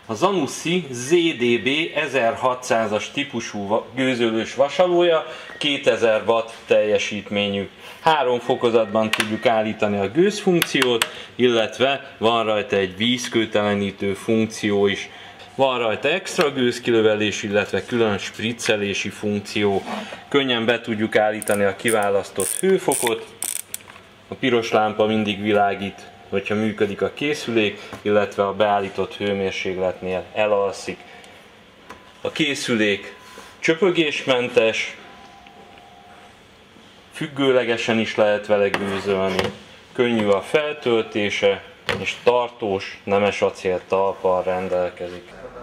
A Zanussi ZDB 1600-as típusú gőzölős vasalója, 2000 watt teljesítményű. 3 fokozatban tudjuk állítani a gőzfunkciót, illetve van rajta egy vízkőtelenítő funkció is. Van rajta extra gőzkilövelés, illetve külön spriccelési funkció. Könnyen be tudjuk állítani a kiválasztott hőfokot. A piros lámpa mindig világít, hogyha működik a készülék, illetve a beállított hőmérsékletnél elalszik. A készülék csöpögésmentes, függőlegesen is lehet vele gőzölni, könnyű a feltöltése, és tartós, nemes acél talppal rendelkezik.